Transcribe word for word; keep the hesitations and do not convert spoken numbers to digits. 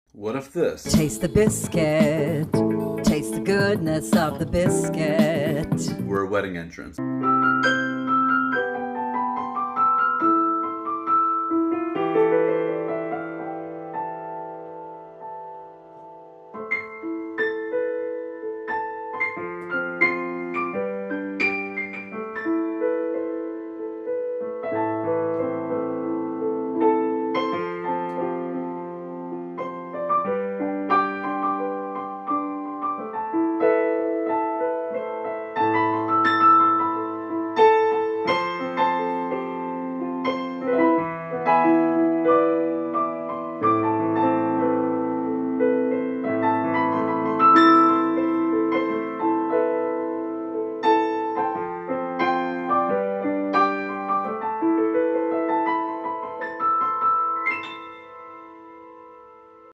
What if this? Taste the biscuit. Taste the goodness of the biscuit. We're a wedding entrance.